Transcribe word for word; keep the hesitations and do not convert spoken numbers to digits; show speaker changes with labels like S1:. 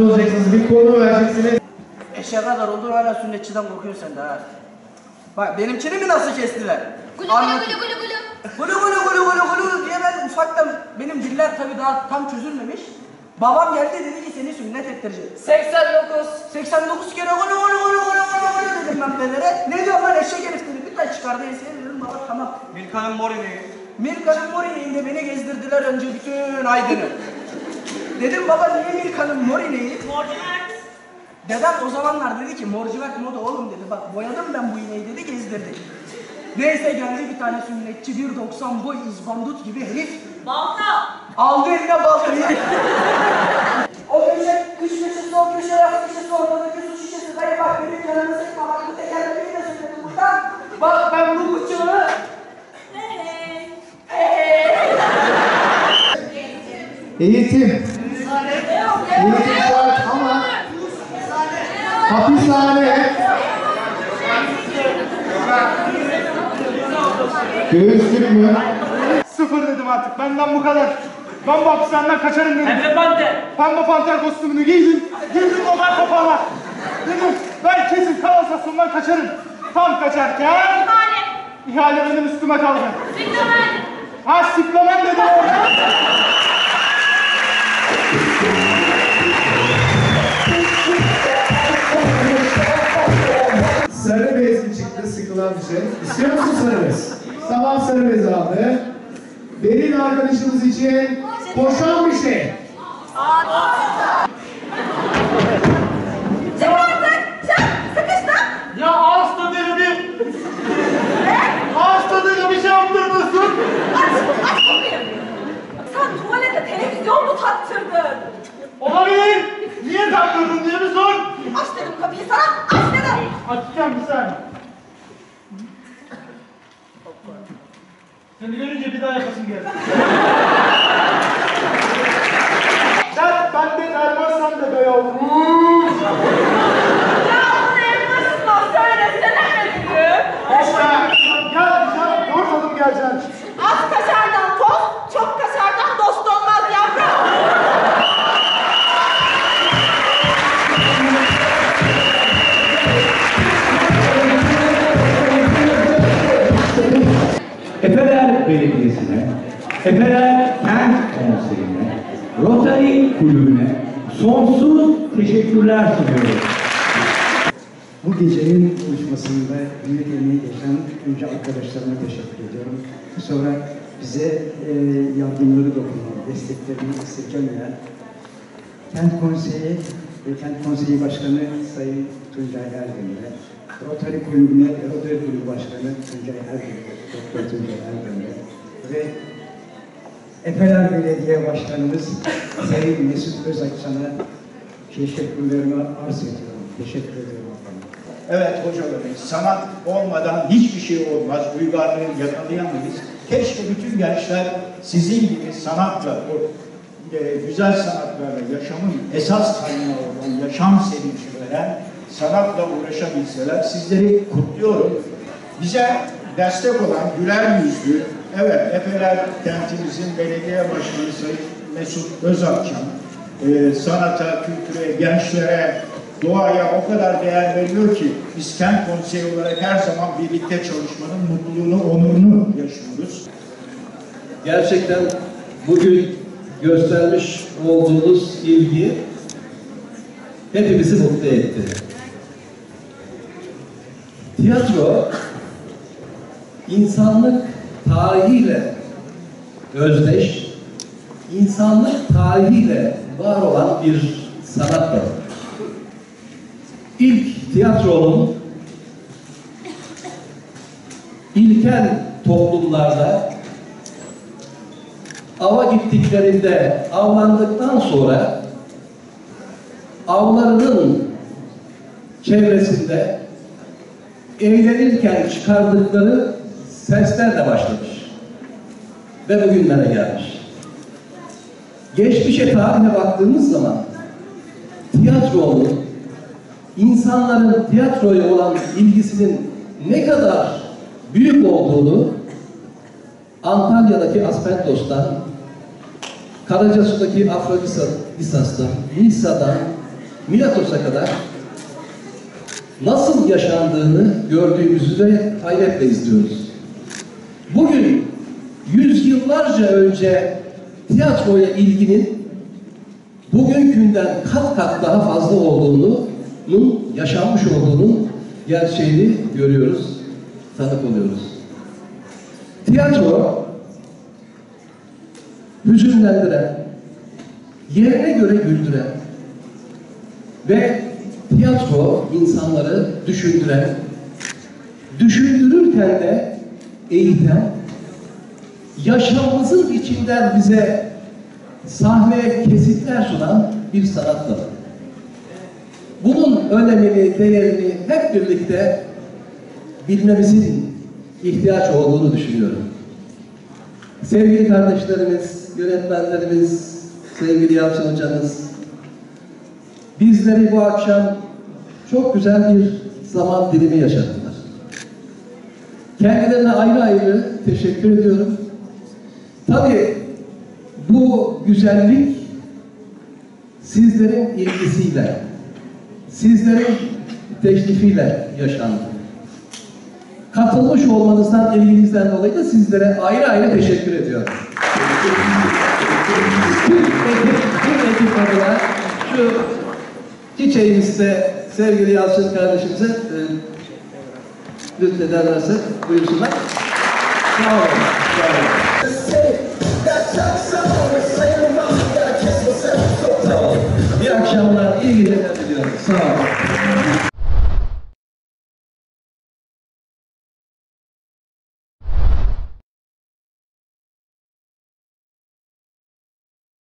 S1: yardımcı olacaksınız. Bir konu vereceksiniz.
S2: Eşeğe kadar oldu hala sünnetçiden korkuyorsun sen de ha. Bak benimkini mi nasıl kestiler?
S3: Gulu gulu gulu gulu gulu.
S2: Gulu gulu gulu gulu gulu diye ben ufaktan, benim diller tabii daha tam çözülmemiş. Babam geldi dedi ki seni sünnet ettireceğim.
S4: seksen dokuz.
S2: seksen dokuz kere gulu gulu gulu gulu gulu gulu dedim ben belere. Ne diyor lan eşek herif dedi. Bir tane çıkardı enseye dedim baba tamam.
S5: Milka'nın mor ineği.
S2: Milka'nın mor ineğinde beni gezdirdiler önce bütün Aydın'ı. Dedim baba niye Milka'nın mor ineği?
S4: Morcivert.
S2: Dedem o zamanlar dedi ki morcivert moda oğlum dedi. Bak boyadım ben bu ineği dedi gezdirdi. Neyse geldi bir tane sünnetçi bir doksan boy izbandut gibi herif.
S4: Balta.
S2: Aldı eline baltayı. O köşe, kış köşesi, o köşe, yaz köşesi, ortadaki su şişesi. Dayı bak benim canımı sıkma, bak bu tekerlemeyi de söyledim buradan. Bak ben bu bıçağı...
S4: Hey hey.
S1: Eğitim. Eğitim şart ama hapishane. Göğüslük mü?
S6: Sıfır dedim artık. Benden bu kadar. Ben bu hapishaneden kaçarım dedim.
S4: Pembe panter.
S6: Pembe panter kostümünü giydim. Girdim normal kapağına. Dedim ben kesin kanalizasyondan kaçarım. Tam kaçarken...
S4: İhale.
S6: İhale benim üstüme kaldı.
S4: Siklemen.
S6: Ha siklemen dedim orada.
S1: Sarı bez mi çıktı sıkılan bir şey? İstiyor musun sarı bez? Tamam sarı bez aldı. Beril arkadaşımız için koşan bir şey.
S3: Çık artık. Çık. Sıkıştım.
S6: Ya ağız tadıyla bir... Ağız tadıyla bir şey yaptırmışsın.
S3: Aç. Aç kapıyı. Sen tuvalete televizyon mu taktırdın?
S6: Olabilir. Niye taktırdın diye bir sor.
S3: Aç dedim kapıyı sana. Aç dedim.
S6: Açacağım bir saniye. Seni görünce bir daha yapasın geldi. Sen bende derman de böyle olur.
S3: Ya bunu elmasından söylesene benim.
S6: İşte gel sen ortadım geleceksin.
S3: Az kaşardan tost, çok kaşardan dost olmaz yavrum.
S7: Efeler Belediyesi'ne, Efeler Kent Konseyi'ne, Rotary Kulübü'ne sonsuz teşekkürler sunuyorum.
S8: Bu gecenin buluşmasında büyük emeği geçen önce arkadaşlarıma teşekkür ediyorum. Sonra bize e, yardımları dokunan, desteklerini esirgemeyen Kent Konseyi ve Kent Konseyi Başkanı Sayın Tuncay Erdemir'e, Rotary Kulübü'ne, Rotary Kulübü Başkanı Tuncay Erdemir'e, Doktor Tuncay Erdemir'e ve Efeler Belediye Başkanımız Sayın Mesut Özakçan'a teşekkürlerimi arz ediyorum. Teşekkür ediyorum.
S9: Evet hocalarım, sanat olmadan hiçbir şey olmaz, uygarlığı yakalayamayız. Keşke bütün gençler sizin gibi sanatla, o e, güzel sanatlarla yaşamın esas kaynağı olan, yaşam sevinci veren sanatla uğraşabilseler. Sizleri kutluyorum. Bize destek olan güler yüzlü, evet Efeler kentimizin belediye başkanı Sayın Mesut Özakçan, e, sanata, kültüre, gençlere, doğaya o kadar değer veriyor ki biz Kent Konseyi olarak her zaman birlikte çalışmanın mutluluğunu, onurunu yaşıyoruz.
S10: Gerçekten bugün göstermiş olduğunuz ilgi hepimizi mutlu etti. Tiyatro insanlık tarihiyle özdeş, insanlık tarihiyle var olan bir sanat dalı. İlk tiyatronun ilkel toplumlarda ava gittiklerinde avlandıktan sonra avlarının çevresinde eğlenirken çıkardıkları seslerle başlamış ve bugünlere gelmiş. Geçmişe, tarihine baktığımız zaman tiyatronun, insanların tiyatroya olan ilgisinin ne kadar büyük olduğunu Antalya'daki Aspendos'tan, Karacasu'daki Afrodisas'tan, Nisa'dan, Milatos'a kadar nasıl yaşandığını gördüğümüzü de hayretle izliyoruz. Bugün yüzyıllarca önce tiyatroya ilginin bugünkünden kat kat daha fazla olduğunun, yaşanmış olduğunun gerçeğini görüyoruz, tanık oluyoruz. Tiyatro hüzünlendiren, yerine göre güldüren ve tiyatro insanları düşündüren, düşündürürken de eğiten, yaşamımızın içinden bize sahneye kesitler sunan bir sanat dalı. Bunun önemini, değerini hep birlikte bilmemizin ihtiyaç olduğunu düşünüyorum. Sevgili kardeşlerimiz, yönetmenlerimiz, sevgili Yalçın hocamız, bizleri bu akşam çok güzel bir zaman dilimi yaşattılar. Kendilerine ayrı ayrı teşekkür ediyorum. Tabii bu güzellik sizlerin ilgisiyle, sizlerin teşrifiyle yaşandı. Katılmış olmanızdan, ilginizden dolayı da sizlere ayrı ayrı teşekkür ediyorum. Tüm ekip, tüm ekip adına şu çiçeğimizi de sevgili Yalçın kardeşimize e, lütfederlerse buyursunlar. Sağ olun. Sağ olun.